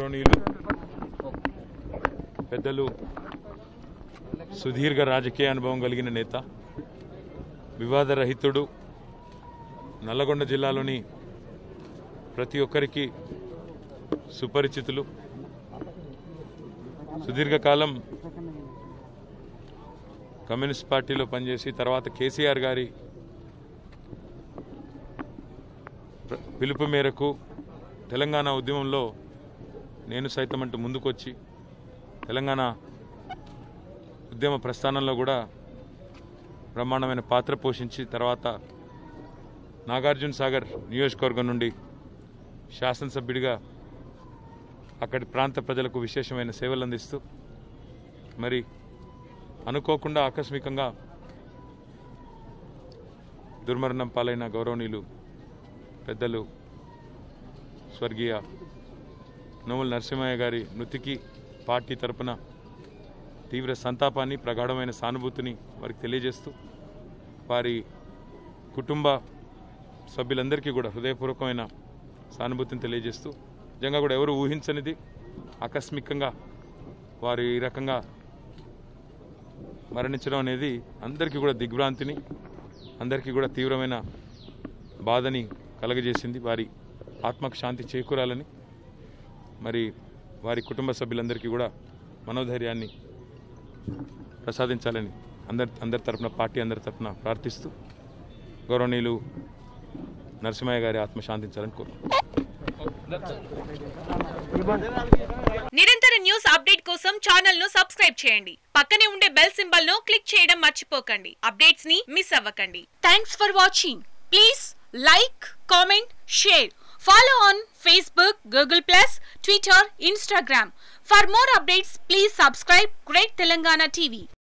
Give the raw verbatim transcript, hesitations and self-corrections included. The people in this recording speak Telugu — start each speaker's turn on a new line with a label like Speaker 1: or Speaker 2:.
Speaker 1: గౌరవనీయులు పెద్దలు సుదీర్ఘ రాజకీయ అనుభవం కలిగిన నేత, వివాదరహితుడు, నల్లగొండ జిల్లాలోని ప్రతి ఒక్కరికి సుపరిచితులు, సుదీర్ఘకాలం కమ్యూనిస్ట్ పార్టీలో పనిచేసి తర్వాత కేసీఆర్ గారి పిలుపు మేరకు తెలంగాణ ఉద్యమంలో నేను సైతం అంటూ ముందుకొచ్చి తెలంగాణ ఉద్యమ ప్రస్థానంలో కూడా బ్రహ్మాండమైన పాత్ర పోషించి తర్వాత నాగార్జున సాగర్ నియోజకవర్గం నుండి శాసనసభ్యుడిగా అక్కడి ప్రాంత ప్రజలకు విశేషమైన సేవలు అందిస్తూ మరి అనుకోకుండా ఆకస్మికంగా దుర్మరణం పాలైన గౌరవనీయులు పెద్దలు స్వర్గీయ నోముల నరసింహయ్య గారి మృతికి పార్టీ తరపున తీవ్ర సంతాపాన్ని, ప్రగాఢమైన సానుభూతిని వారికి తెలియజేస్తూ వారి కుటుంబ సభ్యులందరికీ కూడా హృదయపూర్వకమైన సానుభూతిని తెలియజేస్తూ నిజంగా కూడా ఎవరు ఊహించనిది ఆకస్మికంగా వారు ఈ రకంగా మరణించడం అనేది అందరికీ కూడా దిగ్భ్రాంతిని, అందరికీ కూడా తీవ్రమైన బాధని కలగజేసింది. వారి ఆత్మకు శాంతి చేకూరాలని, మరి వారి కుటుంబ సభ్యులందరికీ కూడా మనోధైర్యాన్ని ప్రసాదించాలని అందరి అందరి తరఫున పార్టీ అందరి తరఫున ప్రార్థిస్తూ గౌరవనీయులు నరసింహయ్య గారి ఆత్మ శాంతించాలని కోరుకుంటున్నాను.
Speaker 2: నిరంతర న్యూస్ అప్డేట్ కోసం ఛానల్ ను సబ్స్క్రైబ్ చేయండి. పక్కనే ఉండే బెల్ సింబల్ ను క్లిక్ చేయడం మర్చిపోకండి. అప్డేట్స్ ని మిస్ అవ్వకండి. Thanks for watching. Please like, comment, share. Follow on Facebook, Google plus, Twitter, Instagram. For more updates, please subscribe Great Telangana T V.